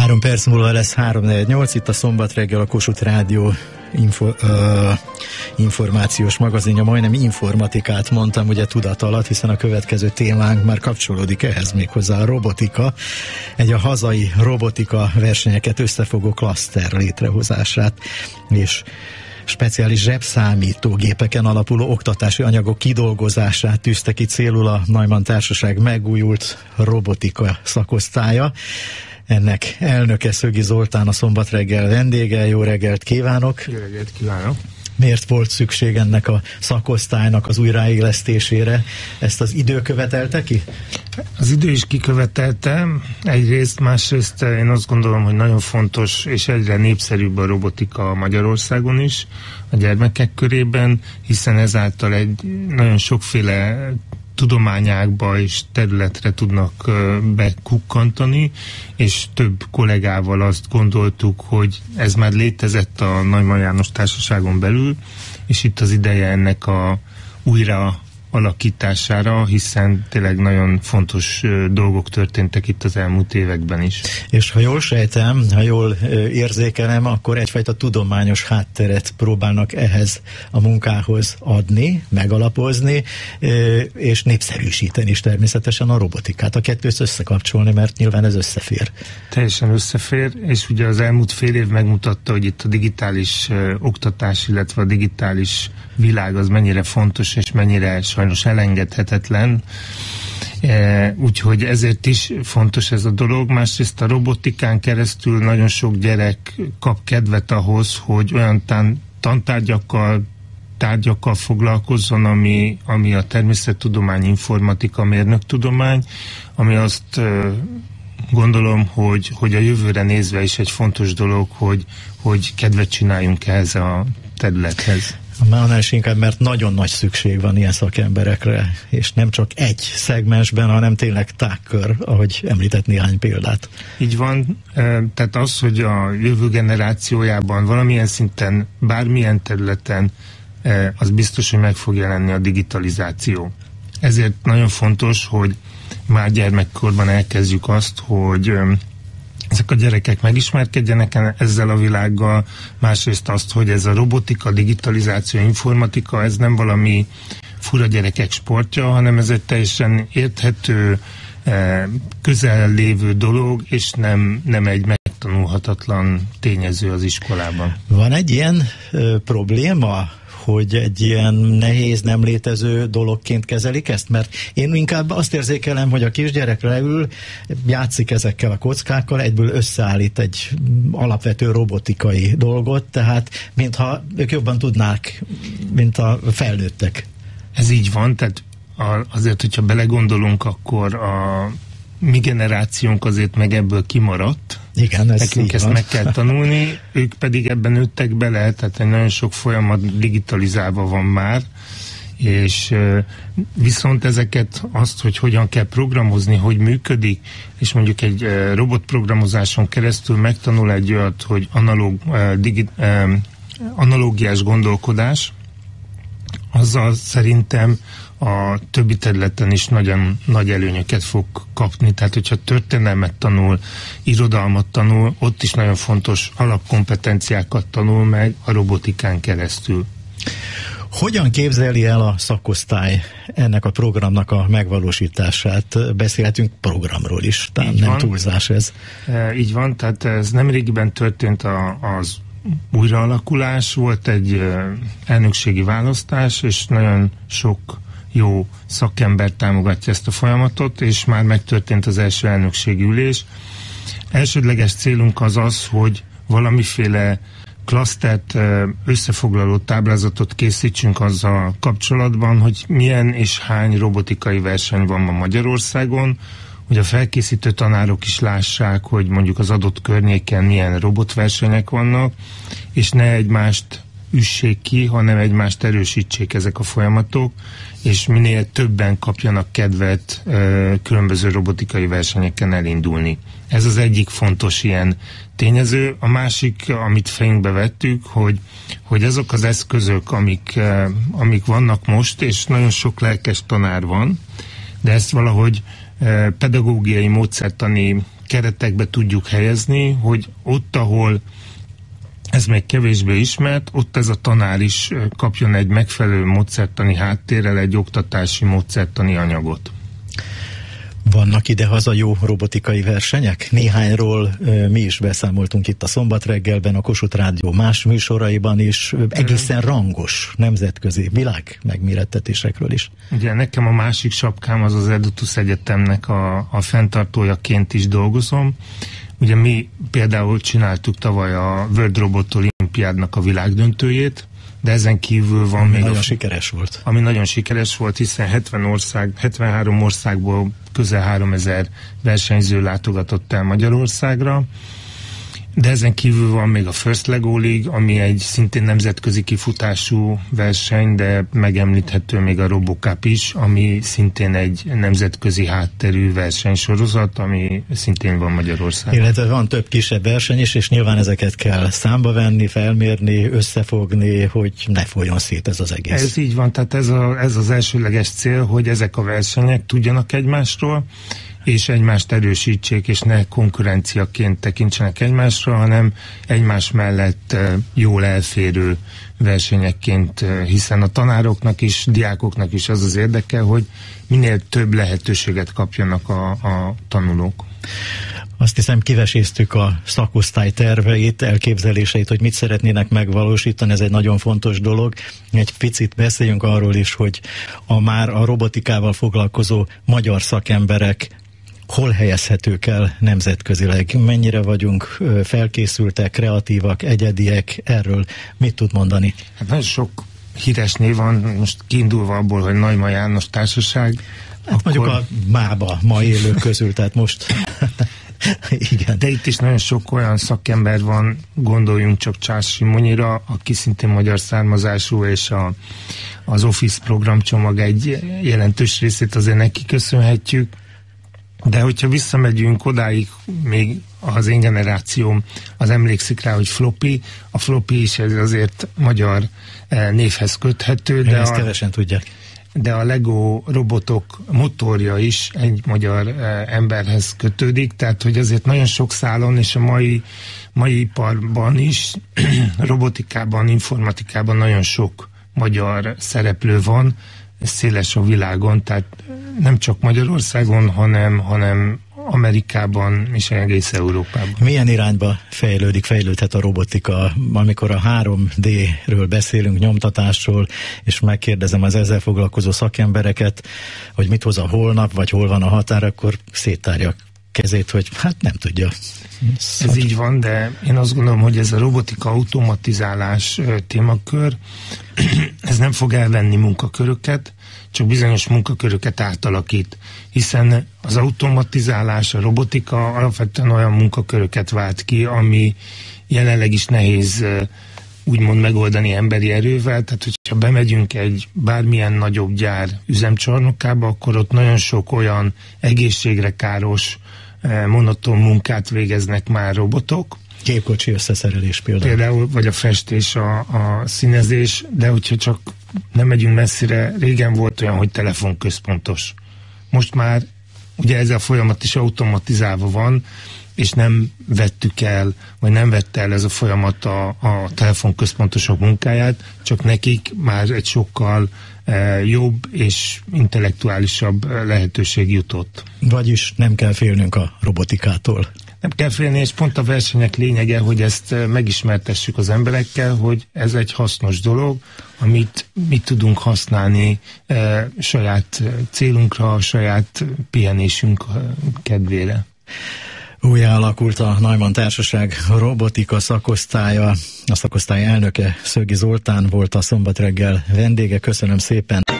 3 perc múlva lesz 348, itt a Szombat reggel, a Kossuth Rádió információs magazinja, majdnem informatikát mondtam, ugye tudat alatt, hiszen a következő témánk már kapcsolódik ehhez, méghozzá a robotika, egy a hazai robotika versenyeket összefogó klaszter létrehozását, és speciális zsebszámítógépeken alapuló oktatási anyagok kidolgozását tűzte ki célul a Neumann Társaság megújult robotika szakosztálya. Ennek elnöke Szögi Zoltán, a Szombat reggel vendége. Jó reggelt kívánok! Jó reggelt kívánok! Miért volt szükség ennek a szakosztálynak az újraélesztésére? Ezt az idő követelte ki? Az idő is kikövetelte egyrészt, másrészt én azt gondolom, hogy nagyon fontos és egyre népszerűbb a robotika Magyarországon is, a gyermekek körében, hiszen ezáltal egy nagyon sokféle tudományágba és területre tudnak bekukkantani, és több kollégával azt gondoltuk, hogy ez már létezett a Neumann János Társaságon belül, és itt az ideje ennek a újra alakítására, hiszen tényleg nagyon fontos dolgok történtek itt az elmúlt években is. És ha jól sejtem, ha jól érzékelem, akkor egyfajta tudományos hátteret próbálnak ehhez a munkához adni, megalapozni, és népszerűsíteni is természetesen a robotikát. A kettőt összekapcsolni, mert nyilván ez összefér. Teljesen összefér, és ugye az elmúlt fél év megmutatta, hogy itt a digitális oktatás, illetve a digitális világ az mennyire fontos, és mennyire sajnos elengedhetetlen. Úgyhogy ezért is fontos ez a dolog. Másrészt a robotikán keresztül nagyon sok gyerek kap kedvet ahhoz, hogy olyan tárgyakkal foglalkozzon, ami a természettudomány, informatika, mérnöktudomány, ami azt gondolom, hogy a jövőre nézve is egy fontos dolog, hogy kedvet csináljunk ehhez a területhez. Annál is inkább, mert nagyon nagy szükség van ilyen szakemberekre, és nem csak egy szegmensben, hanem tényleg tágkör, ahogy említett néhány példát. Így van, tehát az, hogy a jövő generációjában valamilyen szinten, bármilyen területen, az biztos, hogy meg fog jelenni a digitalizáció. Ezért nagyon fontos, hogy már gyermekkorban elkezdjük azt, hogy ezek a gyerekek megismerkedjenek ezzel a világgal, másrészt azt, hogy ez a robotika, digitalizáció, informatika, ez nem valami fura gyerekek sportja, hanem ez egy teljesen érthető, közel lévő dolog, és nem egy megtanulhatatlan tényező az iskolában. Van egy ilyen probléma, hogy egy ilyen nehéz, nem létező dologként kezelik ezt? Mert én inkább azt érzékelem, hogy a kisgyerek leül, játszik ezekkel a kockákkal, egyből összeállít egy alapvető robotikai dolgot, tehát mintha ők jobban tudnák, mint a felnőttek. Ez így van, tehát azért, hogyha belegondolunk, akkor a mi generációnk azért meg ebből kimaradt. Igen, nekünk ezt meg kell tanulni, ők pedig ebben nőttek bele, tehát egy nagyon sok folyamat digitalizálva van már, és viszont ezeket azt, hogy hogyan kell programozni, hogy működik, és mondjuk egy robotprogramozáson keresztül megtanul egy olyat, hogy analógiás gondolkodás, azzal szerintem a többi területen is nagyon nagy előnyöket fog kapni. Tehát, hogyha történelmet tanul, irodalmat tanul, ott is nagyon fontos alapkompetenciákat tanul meg a robotikán keresztül. Hogyan képzeli el a szakosztály ennek a programnak a megvalósítását? Beszélhetünk programról is, talán nem túlzás ez. Így van, tehát ez nemrégiben történt az újraalakulás, volt egy elnökségi választás, és nagyon sok jó szakember támogatja ezt a folyamatot, és már megtörtént az első elnökségi ülés. Elsődleges célunk az, hogy valamiféle klasztert, összefoglaló táblázatot készítsünk azzal kapcsolatban, hogy milyen és hány robotikai verseny van ma Magyarországon, hogy a felkészítő tanárok is lássák, hogy mondjuk az adott környéken milyen robotversenyek vannak, és ne egymást üssék ki, hanem egymást erősítsék ezek a folyamatok, és minél többen kapjanak kedvet különböző robotikai versenyeken elindulni. Ez az egyik fontos ilyen tényező. A másik, amit fejünkbe vettük, hogy azok az eszközök, amik vannak most, és nagyon sok lelkes tanár van, de ezt valahogy pedagógiai, módszertani keretekbe tudjuk helyezni, hogy ott, ahol ez még kevésbé ismert, ott ez a tanár is kapjon egy megfelelő módszertani háttérrel egy oktatási módszertani anyagot. Vannak idehaza jó robotikai versenyek? Néhányról mi is beszámoltunk itt a Szombat reggelben, a Kossuth Rádió más műsoraiban is, egészen rangos nemzetközi világ megmérettetésekről is. Ugye nekem a másik sapkám az Edutus Egyetemnek a fenntartójaként is dolgozom. Ugye mi például csináltuk tavaly a World Robot Olimpiádnak a világdöntőjét, de ezen kívül van még nagyon sikeres volt. Ami nagyon sikeres volt, hiszen 73 országból közel 3000 versenyző látogatott el Magyarországra, de ezen kívül van még a First Lego League, ami egy szintén nemzetközi kifutású verseny, de megemlíthető még a RoboCup is, ami szintén egy nemzetközi hátterű versenysorozat, ami szintén van Magyarországon. Illetve van több kisebb verseny is, és nyilván ezeket kell számba venni, felmérni, összefogni, hogy ne folyjon szét ez az egész. Ez így van, tehát ez az elsőleges cél, hogy ezek a versenyek tudjanak egymásról, és egymást erősítsék, és ne konkurenciaként tekintsenek egymásra, hanem egymás mellett jól elférő versenyekként, hiszen a tanároknak is, diákoknak is az érdeke, hogy minél több lehetőséget kapjanak a tanulók. Azt hiszem, kiveséztük a szakosztály terveit, elképzeléseit, hogy mit szeretnének megvalósítani, ez egy nagyon fontos dolog. Egy picit beszéljünk arról is, hogy már a robotikával foglalkozó magyar szakemberek hol helyezhetők el nemzetközileg? Mennyire vagyunk felkészültek, kreatívak, egyediek? Erről mit tud mondani? Hát nagyon sok híres név van, most kiindulva abból, hogy Neumann János Társaság. Hát akkor... mondjuk a mába ma élők közül, tehát most... Igen. De itt is nagyon sok olyan szakember van, gondoljunk csak Charles Simonyira, aki szintén magyar származású, és az Office programcsomag egy jelentős részét azért neki köszönhetjük. De hogyha visszamegyünk odáig, még az én generációm az emlékszik rá, hogy floppy, a floppy is azért magyar névhez köthető. De ezt kevesen tudják. De a Lego robotok motorja is egy magyar emberhez kötődik, tehát hogy azért nagyon sok szálon, és a mai iparban is, robotikában, informatikában nagyon sok magyar szereplő van, széles a világon, tehát nem csak Magyarországon, hanem Amerikában és egész Európában. Milyen irányba fejlődhet a robotika, amikor a 3D-ről beszélünk, nyomtatásról, és megkérdezem az ezzel foglalkozó szakembereket, hogy mit hoz a holnap, vagy hol van a határ, akkor széttárja kezét, hogy hát nem tudja. Ez így van, de én azt gondolom, hogy ez a robotika automatizálás témakör, ez nem fog elvenni munkaköröket, csak bizonyos munkaköröket átalakít, hiszen az automatizálás, a robotika alapvetően olyan munkaköröket vált ki, ami jelenleg is nehéz úgymond megoldani emberi erővel, tehát hogyha bemegyünk egy bármilyen nagyobb gyár üzemcsarnokába, akkor ott nagyon sok olyan egészségre káros, monoton munkát végeznek már robotok. Képkocsi összeszerelés például. Vagy a festés, a színezés, de hogyha csak nem megyünk messzire, régen volt olyan, hogy telefonközpontos. Most már ugye ez a folyamat is automatizálva van, és nem vettük el, vagy nem vette el ez a folyamat a telefonközpontosok munkáját, csak nekik már egy sokkal jobb és intellektuálisabb lehetőség jutott. Vagyis nem kell félnünk a robotikától. Nem kell félni, és pont a versenyek lényege, hogy ezt megismertessük az emberekkel, hogy ez egy hasznos dolog, amit mi tudunk használni saját célunkra, saját pihenésünk kedvére. Újjá alakult a Neumann Társaság robotika szakosztálya. A szakosztály elnöke Szögi Zoltán volt a Szombat reggel vendége. Köszönöm szépen!